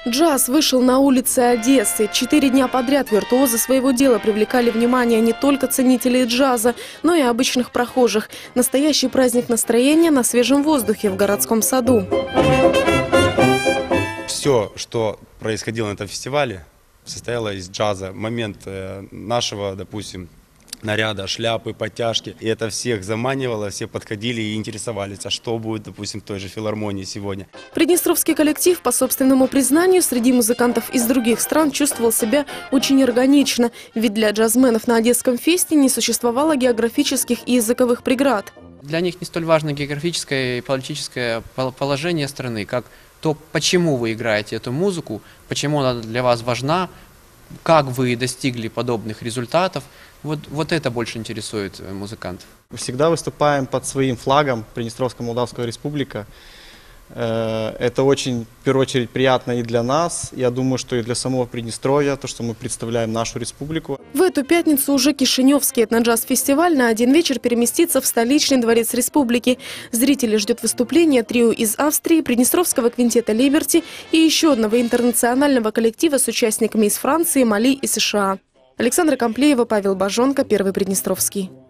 Джаз вышел на улицы Одессы. 4 дня подряд виртуозы своего дела привлекали внимание не только ценителей джаза, но и обычных прохожих. Настоящий праздник настроения на свежем воздухе в городском саду. Все, что происходило на этом фестивале, состояло из джаза. Момент нашего, допустим, наряда, шляпы, подтяжки. И это всех заманивало, все подходили и интересовались, а что будет, допустим, в той же филармонии сегодня. Приднестровский коллектив, по собственному признанию, среди музыкантов из других стран чувствовал себя очень органично. Ведь для джазменов на Одесском фесте не существовало географических и языковых преград. Для них не столь важно географическое и политическое положение страны, как то, почему вы играете эту музыку, почему она для вас важна, как вы достигли подобных результатов. Вот это больше интересует музыкантов. Всегда выступаем под своим флагом Приднестровская Молдавская Республика. Это очень, в первую очередь, приятно и для нас. Я думаю, что и для самого Приднестровья, то, что мы представляем нашу республику. В эту пятницу уже Кишиневский этноджаз-фестиваль на один вечер переместится в столичный дворец республики. Зрители ждет выступления трио из Австрии, Приднестровского квинтета «Либерти» и еще одного интернационального коллектива с участниками из Франции, Мали и США. Александра Комплеева, Павел Бажонко, Первый Приднестровский.